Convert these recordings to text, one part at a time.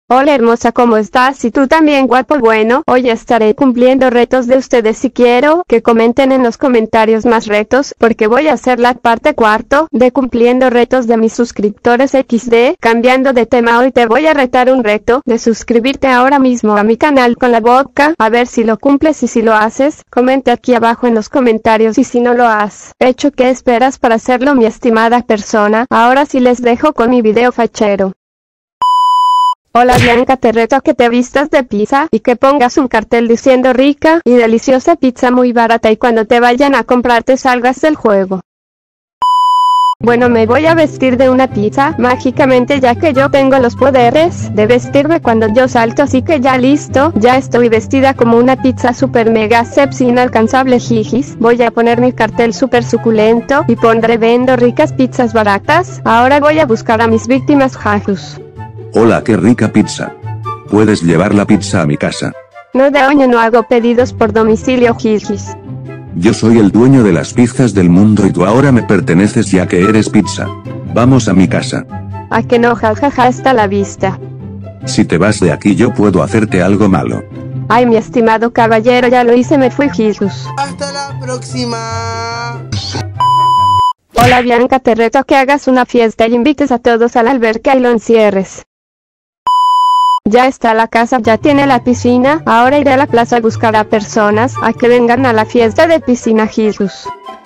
Hola hermosa, ¿cómo estás? Y tú también, guapo. Bueno, hoy estaré cumpliendo retos de ustedes. Si quiero que comenten en los comentarios más retos, porque voy a hacer la parte cuarto de cumpliendo retos de mis suscriptores XD. Cambiando de tema, hoy te voy a retar un reto de suscribirte ahora mismo a mi canal con la boca, a ver si lo cumples, y si lo haces, comenta aquí abajo en los comentarios, y si no lo has hecho, ¿qué esperas para hacerlo, mi estimada persona? Ahora sí les dejo con mi video fachero. Hola Bianca, te reto a que te vistas de pizza y que pongas un cartel diciendo rica y deliciosa pizza muy barata, y cuando te vayan a comprar te salgas del juego. Bueno, me voy a vestir de una pizza mágicamente, ya que yo tengo los poderes de vestirme cuando yo salto, así que ya listo, ya estoy vestida como una pizza super mega sepsi inalcanzable, jijis. Voy a poner mi cartel super suculento y pondré vendo ricas pizzas baratas. Ahora voy a buscar a mis víctimas, jajus. Hola, qué rica pizza. ¿Puedes llevar la pizza a mi casa? No, de oño, no hago pedidos por domicilio, jijis. Yo soy el dueño de las pizzas del mundo y tú ahora me perteneces, ya que eres pizza. Vamos a mi casa. ¿A que no? Jajaja, hasta la vista. Si te vas de aquí yo puedo hacerte algo malo. Ay, mi estimado caballero, ya lo hice, me fui, jijus. Hasta la próxima. Hola Bianca, te reto a que hagas una fiesta y invites a todos a la alberca y lo encierres. Ya está la casa, ya tiene la piscina. Ahora iré a la plaza a buscar a personas a que vengan a la fiesta de piscina, jijus.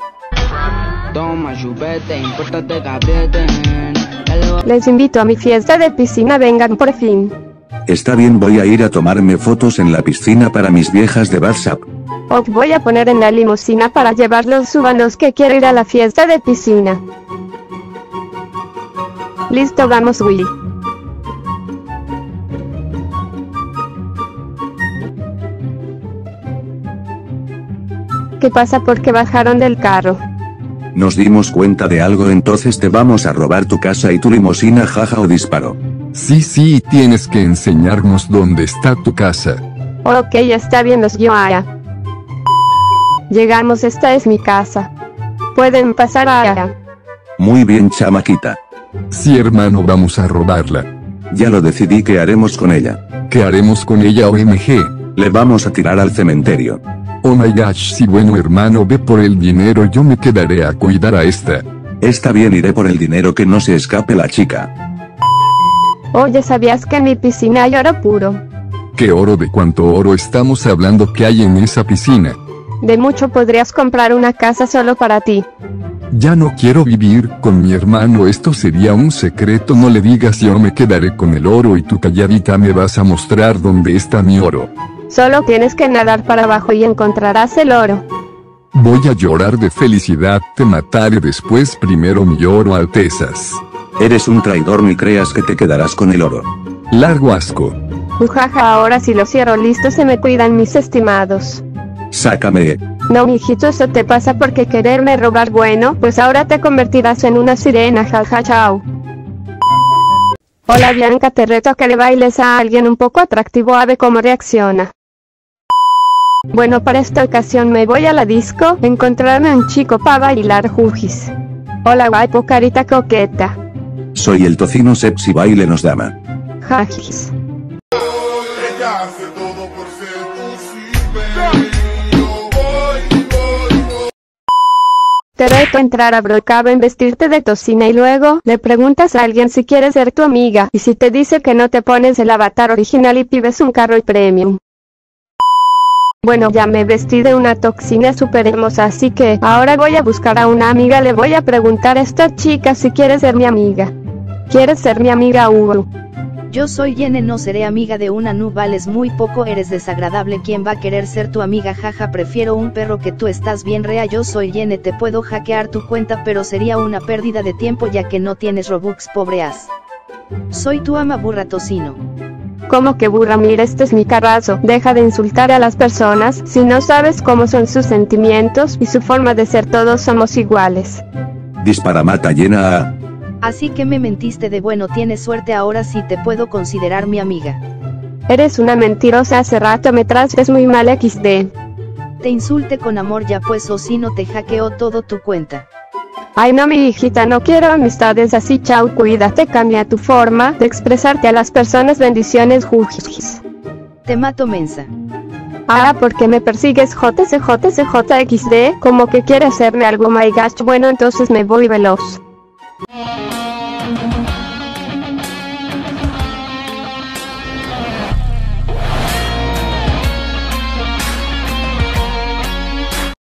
Les invito a mi fiesta de piscina, vengan por fin. Está bien, voy a ir a tomarme fotos en la piscina para mis viejas de WhatsApp. Os voy a poner en la limusina para llevarlos, suban los que quieren ir a la fiesta de piscina. Listo, vamos Willy. ¿Qué pasa? ¿Por qué bajaron del carro? Nos dimos cuenta de algo, entonces te vamos a robar tu casa y tu limusina, jaja, o disparo. Sí, tienes que enseñarnos dónde está tu casa. Ok, está bien, los guío allá. Llegamos, esta es mi casa. Pueden pasar allá. Muy bien, chamaquita. Sí, hermano, vamos a robarla. Ya lo decidí, ¿qué haremos con ella? ¿Qué haremos con ella, OMG? Le vamos a tirar al cementerio. Oh my gosh, sí, bueno hermano, ve por el dinero, yo me quedaré a cuidar a esta. Está bien, iré por el dinero, que no se escape la chica. Oye, ¿sabías que en mi piscina hay oro puro? ¿Qué oro? ¿De cuánto oro estamos hablando que hay en esa piscina? De mucho, podrías comprar una casa solo para ti. Ya no quiero vivir con mi hermano, esto sería un secreto, no le digas, yo me quedaré con el oro y tú calladita me vas a mostrar dónde está mi oro. Solo tienes que nadar para abajo y encontrarás el oro. Voy a llorar de felicidad, te mataré después, primero mi oro, altezas. Eres un traidor, ni creas que te quedarás con el oro. Largo asco. Ujaja, ahora sí lo cierro, listo, se me cuidan mis estimados. Sácame. No, mijito, eso te pasa porque quererme robar. Bueno, pues ahora te convertirás en una sirena, jaja, chao. Hola Bianca, te reto a que le bailes a alguien un poco atractivo, a ver cómo reacciona. Bueno, para esta ocasión me voy a la disco, encontrarme a un chico para bailar, jujis. Hola guapo, carita coqueta. Soy el tocino sepsi, bailenos dama. Jajis. Ella hace todo por ser posible. Yo voy. Te reto a entrar a Brocaba en vestirte de tocina y luego le preguntas a alguien si quiere ser tu amiga, y si te dice que no, te pones el avatar original y pides un carro y premium. Bueno, ya me vestí de una toxina super hermosa, así que ahora voy a buscar a una amiga. Le voy a preguntar a esta chica si quiere ser mi amiga. ¿Quieres ser mi amiga, Hugo? Yo soy Yene, no seré amiga de una nu, vales muy poco, eres desagradable, ¿quién va a querer ser tu amiga? Jaja, prefiero un perro que tú, estás bien rea. Yo soy Yene, te puedo hackear tu cuenta, pero sería una pérdida de tiempo ya que no tienes Robux, pobre as. Soy tu ama, burra tocino. ¿Cómo que burra? Mira, este es mi carrazo. Deja de insultar a las personas, si no sabes cómo son sus sentimientos y su forma de ser, todos somos iguales. Dispara, mata, llena a... Así que me mentiste, de bueno, tienes suerte, ahora sí te puedo considerar mi amiga. Eres una mentirosa, hace rato me trates muy mal, XD. Te insulte con amor ya pues, o si no te hackeo todo tu cuenta. Ay no mi hijita, no quiero amistades así, chao, cuídate, cambia tu forma de expresarte a las personas, bendiciones, jujis. Te mato mensa. Ah, ¿por qué me persigues JCJCJXD? Como que quiere hacerme algo, my gosh, bueno entonces me voy veloz.